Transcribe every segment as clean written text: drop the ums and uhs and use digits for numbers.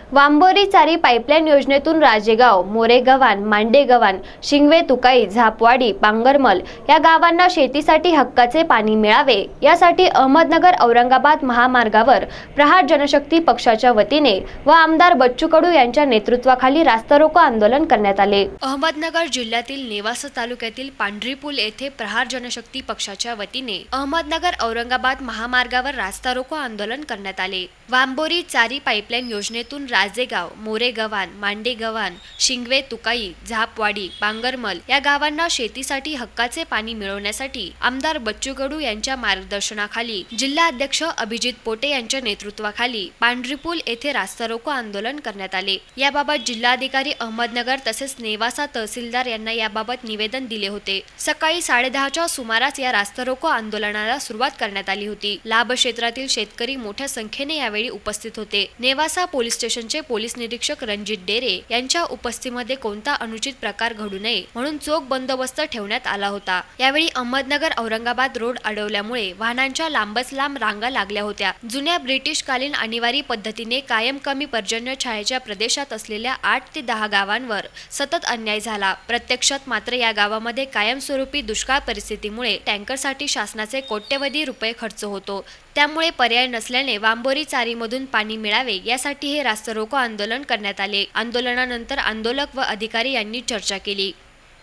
वांबोरी चारी पाईपलाईन योजनेतून राजेगाव, मोरेगव्हाण, मांडेगव्हाण, शिंगवे तुकाई, झापवाडी, पांगरमल या गावांना शेतीसाठी हक्काचे पाणी मिळावे यासाठी अहमदनगर औरंगाबाद महामार्गावर प्रहार जनशक्ती पक्षाच्या वतीने व आमदार बच्चू कडू यांच्या नेतृत्वाखाली रास्तारोको आंदोलन करण्यात आले। अहमदनगर जिल्ह्यातील नेवासा तालुक्यातील पांढरीपूल येथे प्रहार जनशक्ती पक्षाच्या वतीने अहमदनगर औरंगाबाद महामार्गावर रास्तारोको आंदोलन करण्यात आले। वांबोरी चारी पाईपलाईन योजनेतून राजेगाव, मोरेगव्हाण, मांडेगव्हाण, शिंगवे तुकाई, झापवाडी, पांगरमल या गावांना शेतीसाठी हक्काचे पाणी मिळवण्यासाठी आमदार बच्चू कडू यांच्या मार्गदर्शनाखाली जिल्हा अध्यक्ष अभिजित पोटे यांच्या नेतृत्वाखाली पांढरीपूल येथे रास्तारोको आंदोलन करण्यात आले। याबाबत जिल्हाधिकारी अहमदनगर तसेच नेवासा तहसीलदार यांना याबाबत निवेदन दिले होते। सकाळी 10:30च्या सुमारास या रास्तारोको आंदोलनाला सुरुवात करण्यात आली होती। लाभ क्षेत्रातील शेतकरी मोठ्या संख्येने यावेळी उपस्थित होते। नेवासा पोलीस स्टेशनचे पोलीस निरीक्षक रणजित डेरे यांच्या उपस्थितीमध्ये कोणता अनुचित प्रकार घडू नये म्हणून चोख बंदोबस्त ठेवण्यात आला होता। यावेळी अहमदनगर औरंगाबाद रोड अडवल्यामुळे वाहनांच्या लांबच लांब रांगा लागल्या होत्या। जुन्या ब्रिटिश कालीन आणीबाणी पद्धतीने कायम कमी पर्जन्य छायेच्या प्रदेशात असलेल्या 8 ते 10 गावांवर सतत अन्याय झाला। प्रत्यक्षात मात्र या गावामध्ये कायमस्वरूपी दुष्काळ परिस्थितीमुळे टँकरसाठी शासनाचे कोट्यवधी रुपये खर्च होतो। त्यामुळे पर्याय नसल्याने वांबोरी चारीमधून पाणी मिळावे यासाठी हे रास्तारोको आंदोलन करण्यात आले। आंदोलनानंतर आंदोलक व अधिकारी यांनी चर्चा केली।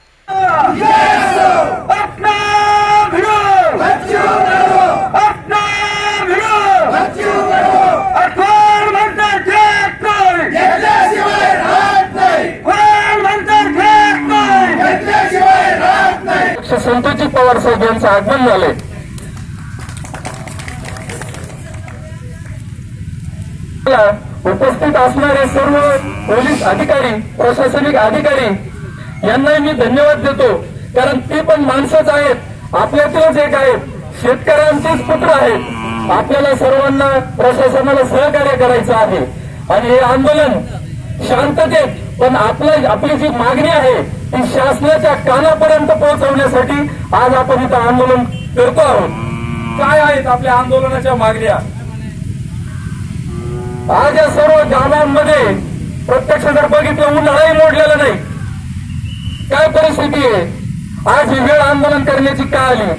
संतोषजी पवार साहेब यांचं आगमन झाले। उपस्थित असणारे सर्व पोलीस अधिकारी, प्रशासनिक अधिकारी यांना मी धन्यवाद देतो, कारण ते पण माणसंच आहेत, आपल्यातीलच एक आहेत, शेतकऱ्यांचेच पुत्र आहेत। आपल्याला सर्वांना प्रशासनाला सहकार्य करायचं आहे आणि हे आंदोलन शांततेत पण आपली जी मागणी आहे ती शासनाच्या कानापर्यंत पोहोचवण्यासाठी आज आपण इथं आंदोलन करतो आहोत। काय आहेत आपल्या आंदोलनाच्या मागण्या? आज या सर्व गावांमध्ये प्रत्यक्ष जर बघितलं उन्हाळाही मोडलेला नाही, काय परिस्थिती आहे? आज ही वेळ आंदोलन करण्याची का आली?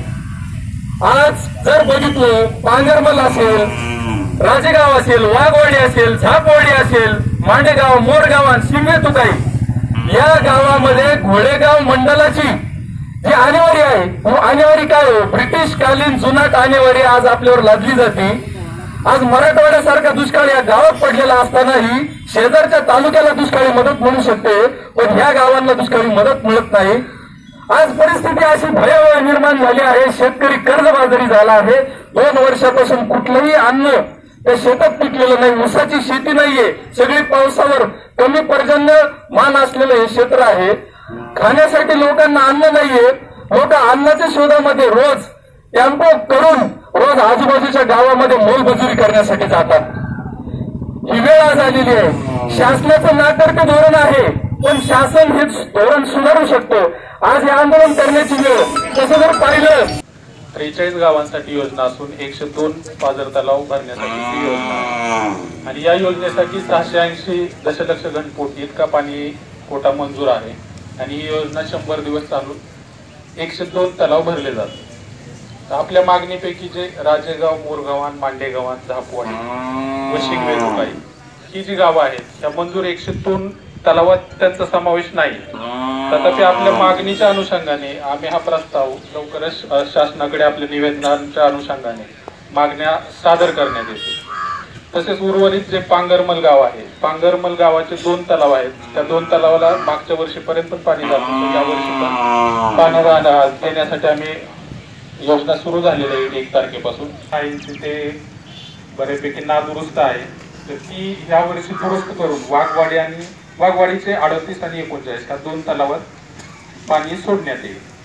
आज जर बघितलं पांगरमल असेल, राजेगाव असेल, वाघवाडी असेल, झापवाडी असेल, मांडेगाव, मोरगावान, शिंगवे तुकाई या गावामध्ये घोडेगाव मंडलाची जी आणेवारी आहे, आणेवारी काय हो? ब्रिटिश कालीन जुनाट आणेवारी आज आपल्यावर लादली जाते। आज मराठवाड्यासारखा दुष्काळ या गावात पडलेला असतानाही शेजारच्या तालुक्याला दुष्काळी मदत मिळू शकते, पण ह्या गावांना दुष्काळी मदत मिळत नाही। आज परिस्थिती अशी भयावह निर्माण झाली आहे, शेतकरी कर्जबाजारी झाला आहे। 2 वर्षापासून कुठलंही अन्न त्या शेतात पिकलेलं नाही, ऊसाची शेती नाहीये, सगळी पावसावर कमी पर्जन्यमान असलेलं हे क्षेत्र आहे। खाण्यासाठी लोकांना अन्न नाहीये, लोक अन्नाच्या शोधामध्ये रोज टेम्पो करून रोज आजूबाजूच्या गावामध्ये मोलमजुरी करण्यासाठी जातात। ही वेळ आज आलेली आहे। शासनाचं नाटक धोरण आहे, पण शासन हे धोरण सुधारू शकतं। आज हे आंदोलन करण्याची वेळ। तसं जर पाहिलं 43 गावांसाठी योजना असून 102 पाझर तलाव भरण्यासाठी ही योजना आहे आणि या योजनेसाठी 680 दशलक्ष घनफूट इतका पाणी कोटा मंजूर आहे आणि ही योजना 100 दिवस चालून 102 तलाव भरले जातात। आपल्या मागणीपैकी जे राजेगाव, मोरगावान, मांडेगव्हाण, झापवाडी व शिंगवे तुकाई ही जी गावं आहेत त्या मंजूर 102 तलावात त्यांचा समावेश नाही। तथापि आपल्या मागणीच्या अनुषंगाने आम्ही हा प्रस्ताव लवकरच शासनाकडे आपल्या निवेदनांच्या अनुषंगाने मागण्या सादर करण्यात येतील। तसेच उर्वरित जे पांगरमल गाव आहे, पांगरमल गावाचे 2 तलाव आहेत, त्या 2 तलावाला मागच्या वर्षीपर्यंत पाणी जातं, या वर्षी पण पाणी देण्यासाठी आम्ही योजना सुरू झालेली आहे 1 तारखेपासून। ते बऱ्यापैकी नादुरुस्त आहे, तर ती या वर्षी दुरुस्त करून वाघवाडीचे 38 आणि 39 या 2 तलावात पाणी सोडण्यात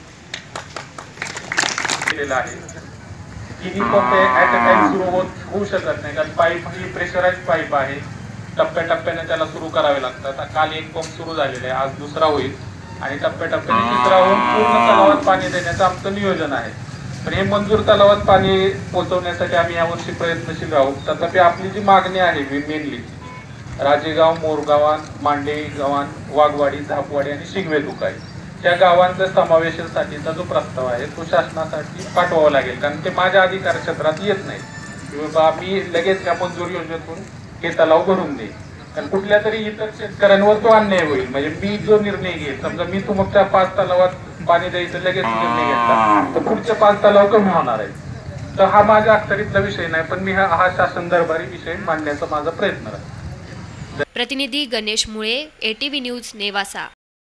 येईल आहे। तिन्ही पंप ऍट अ टाइम सुरू होऊ शकत नाही, कारण पाईप ही प्रेशराइज पाईप आहे, टप्प्याटप्प्याने त्याला सुरू करावे लागतात। काल 1 पंप सुरू झालेला आहे, आज दुसरा होईल आणि टप्प्याटप्प्याने तिसरा होऊन पूर्ण तलावात पाणी देण्याचं आमचं नियोजन आहे। पण हे मंजूर तलावात पाणी पोहोचवण्यासाठी आम्ही यावर्षी प्रयत्नशील आहोत। तथापि आपली जी मागणी आहे मेनली राजेगाव, मोरगावान, मांडेगव्हाण, वाघवाडी, झापवाडी आणि शिंगवे तुकाई या गावांच्या समावेशासाठीचा जो प्रस्ताव आहे तो शासनासाठी पाठवावा लागेल, कारण ते माझ्या अधिकार क्षेत्रात येत नाही की बाबा मी लगेच या मंजूर योजनेतून हे तलाव भरून देईन. कारण कुठल्या तरी इतर शेतकऱ्यांवर तो अन्याय होईल. म्हणजे मी जो निर्णय घेईल, समजा मी तुमच्या 5 तलावात पाणी द्यायचं लगेच निर्णय घेतला तर पुढचे 5 तलाव कमी होणार आहेत. तर हा माझ्या अखत्यारीतला विषय नाही, पण मी हा शासन दरबारी विषय मांडण्याचा माझा प्रयत्न आहे. प्रतिनिधी गणेश मुळे, ATV न्यूज, नेवासा.